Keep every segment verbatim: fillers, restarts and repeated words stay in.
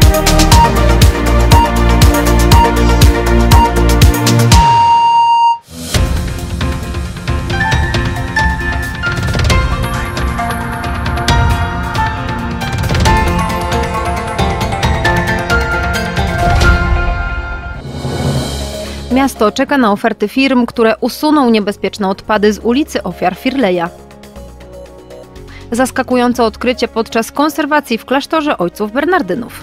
Miasto czeka na oferty firm, które usuną niebezpieczne odpady z ulicy Ofiar Firleja. Zaskakujące odkrycie podczas konserwacji w klasztorze ojców Bernardynów.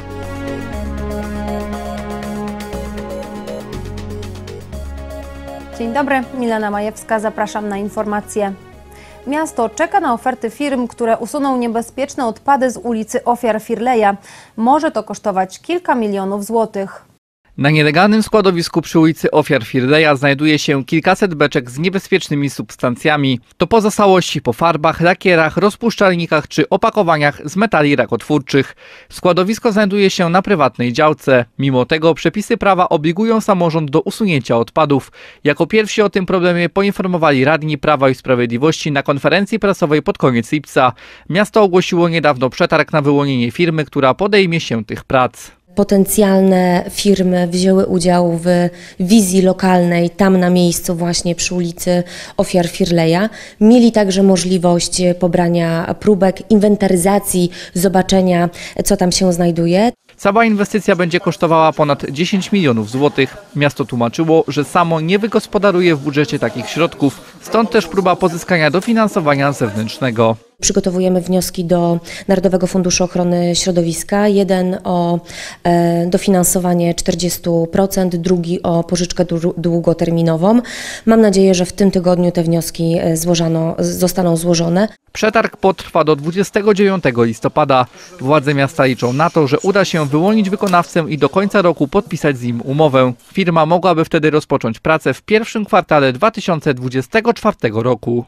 Dzień dobry, Milena Majewska, zapraszam na informacje. Miasto czeka na oferty firm, które usuną niebezpieczne odpady z ulicy Ofiar Firleja. Może to kosztować kilka milionów złotych. Na nielegalnym składowisku przy ulicy Ofiar Firleja znajduje się kilkaset beczek z niebezpiecznymi substancjami. To pozostałości po farbach, lakierach, rozpuszczalnikach czy opakowaniach z metali rakotwórczych. Składowisko znajduje się na prywatnej działce. Mimo tego przepisy prawa obligują samorząd do usunięcia odpadów. Jako pierwsi o tym problemie poinformowali radni Prawa i Sprawiedliwości na konferencji prasowej pod koniec lipca. Miasto ogłosiło niedawno przetarg na wyłonienie firmy, która podejmie się tych prac. Potencjalne firmy wzięły udział w wizji lokalnej tam na miejscu właśnie przy ulicy Ofiar Firleja. Mieli także możliwość pobrania próbek, inwentaryzacji, zobaczenia, co tam się znajduje. Cała inwestycja będzie kosztowała ponad dziesięć milionów złotych. Miasto tłumaczyło, że samo nie wygospodaruje w budżecie takich środków, stąd też próba pozyskania dofinansowania zewnętrznego. Przygotowujemy wnioski do Narodowego Funduszu Ochrony Środowiska. Jeden o e, dofinansowanie czterdzieści procent, drugi o pożyczkę długoterminową. Mam nadzieję, że w tym tygodniu te wnioski złożono, zostaną złożone. Przetarg potrwa do dwudziestego dziewiątego listopada. Władze miasta liczą na to, że uda się wyłonić wykonawcę i do końca roku podpisać z nim umowę. Firma mogłaby wtedy rozpocząć pracę w pierwszym kwartale dwa tysiące dwudziestego czwartego roku.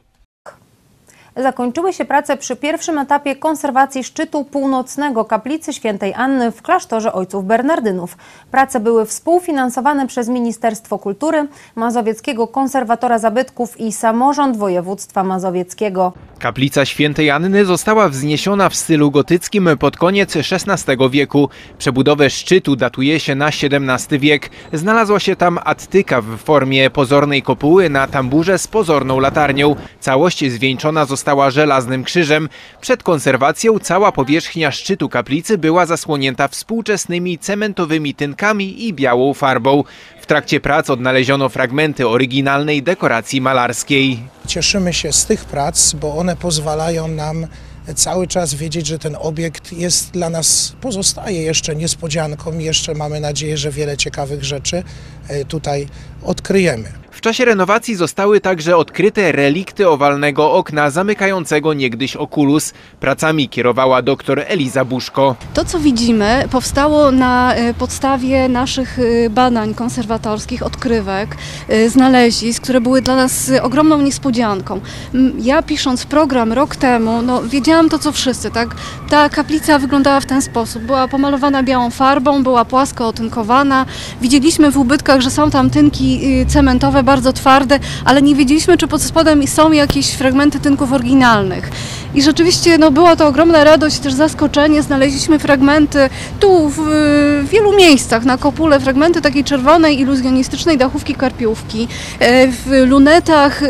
Zakończyły się prace przy pierwszym etapie konserwacji szczytu północnego kaplicy Świętej Anny w klasztorze ojców Bernardynów. Prace były współfinansowane przez Ministerstwo Kultury, Mazowieckiego Konserwatora Zabytków i Samorząd Województwa Mazowieckiego. Kaplica Świętej Anny została wzniesiona w stylu gotyckim pod koniec szesnastego wieku. Przebudowę szczytu datuje się na siedemnasty wiek. Znalazła się tam attyka w formie pozornej kopuły na tamburze z pozorną latarnią. Całość zwieńczona została żelaznym krzyżem. Przed konserwacją cała powierzchnia szczytu kaplicy była zasłonięta współczesnymi cementowymi tynkami i białą farbą. W trakcie prac odnaleziono fragmenty oryginalnej dekoracji malarskiej. Cieszymy się z tych prac, bo one pozwalają nam cały czas wiedzieć, że ten obiekt jest dla nas, pozostaje jeszcze niespodzianką i jeszcze mamy nadzieję, że wiele ciekawych rzeczy tutaj odkryjemy. W czasie renowacji zostały także odkryte relikty owalnego okna zamykającego niegdyś okulus. Pracami kierowała dr Eliza Buszko. To, co widzimy, powstało na podstawie naszych badań konserwatorskich, odkrywek, znalezisk, które były dla nas ogromną niespodzianką. Ja, pisząc program rok temu, no, wiedziałam to, co wszyscy, tak? Ta kaplica wyglądała w ten sposób. Była pomalowana białą farbą, była płasko otynkowana. Widzieliśmy w ubytkach, że są tam tynki cementowe, bardzo twarde, ale nie wiedzieliśmy, czy pod spodem są jakieś fragmenty tynków oryginalnych. I rzeczywiście no, była to ogromna radość, też zaskoczenie. Znaleźliśmy fragmenty tu w, w wielu miejscach na kopule, fragmenty takiej czerwonej, iluzjonistycznej dachówki karpiówki, w lunetach.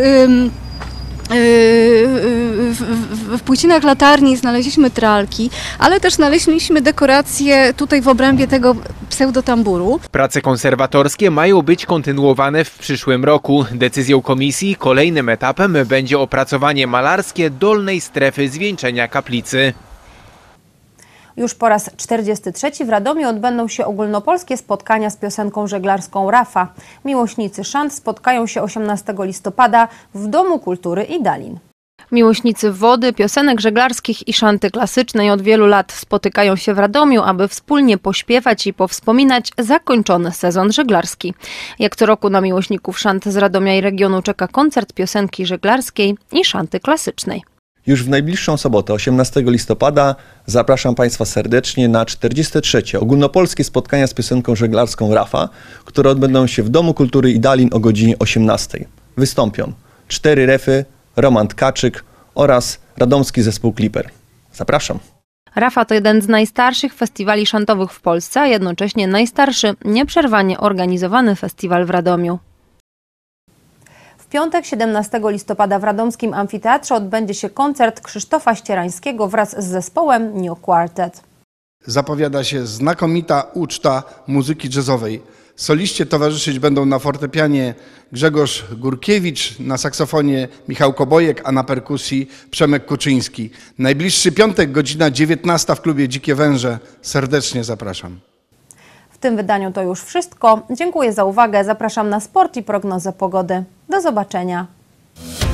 W, w, w płycinach latarni znaleźliśmy tralki, ale też znaleźliśmy dekoracje tutaj w obrębie tego pseudotamburu. Prace konserwatorskie mają być kontynuowane w przyszłym roku. Decyzją komisji kolejnym etapem będzie opracowanie malarskie dolnej strefy zwieńczenia kaplicy. Już po raz czterdziesty trzeci w Radomiu odbędą się ogólnopolskie spotkania z piosenką żeglarską Rafa. Miłośnicy szant spotkają się osiemnastego listopada w Domu Kultury Idalin. Miłośnicy wody, piosenek żeglarskich i szanty klasycznej od wielu lat spotykają się w Radomiu, aby wspólnie pośpiewać i powspominać zakończony sezon żeglarski. Jak co roku na miłośników szant z Radomia i regionu czeka koncert piosenki żeglarskiej i szanty klasycznej. Już w najbliższą sobotę, osiemnastego listopada, zapraszam Państwa serdecznie na czterdzieste trzecie ogólnopolskie spotkania z piosenką żeglarską Rafa, które odbędą się w Domu Kultury Idalin o godzinie osiemnastej. Wystąpią cztery refy, Roman Tkaczyk oraz radomski zespół Kliper. Zapraszam. Rafa to jeden z najstarszych festiwali szantowych w Polsce, a jednocześnie najstarszy, nieprzerwanie organizowany festiwal w Radomiu. W piątek siedemnastego listopada w radomskim amfiteatrze odbędzie się koncert Krzysztofa Ścierańskiego wraz z zespołem New Quartet. Zapowiada się znakomita uczta muzyki jazzowej. Soliście towarzyszyć będą na fortepianie Grzegorz Górkiewicz, na saksofonie Michał Kobojek, a na perkusji Przemek Kuczyński. Najbliższy piątek, godzina dziewiętnasta w klubie Dzikie Węże. Serdecznie zapraszam. W tym wydaniu to już wszystko. Dziękuję za uwagę. Zapraszam na sport i prognozę pogody. Do zobaczenia.